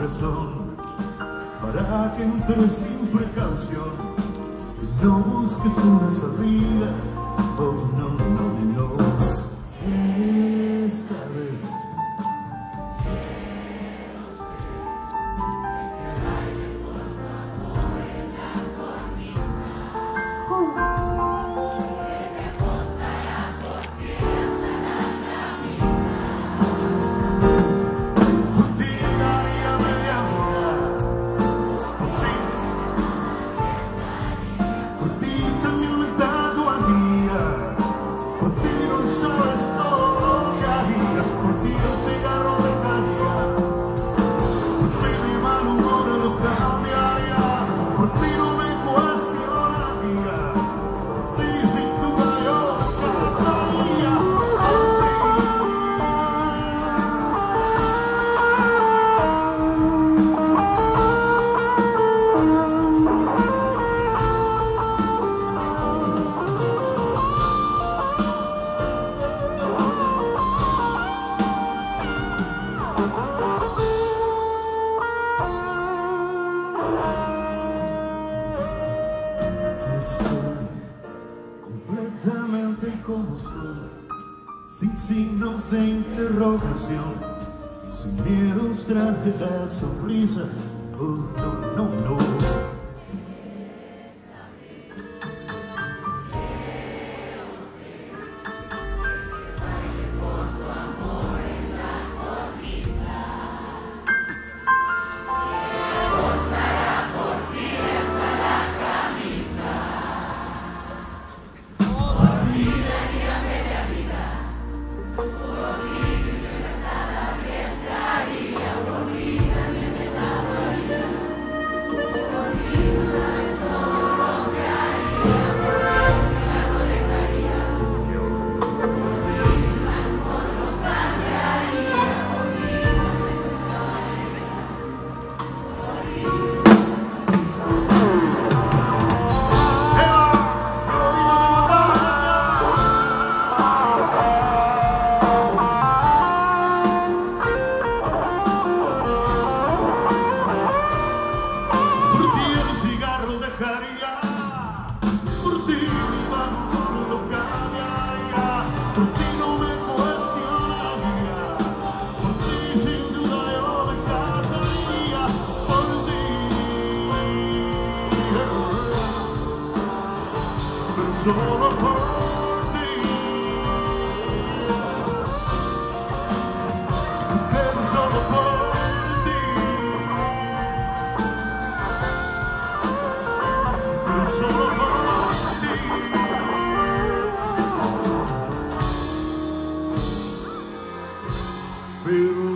corazón, para que entres sin precaución y no busques una salida. Oh, no, no, no. Esta vez como soy, sin signos de interrogación, sin miedos tras de la sonrisa. Oh, no, no, no. Solo por ti, pero solo por ti, pero solo por ti, pero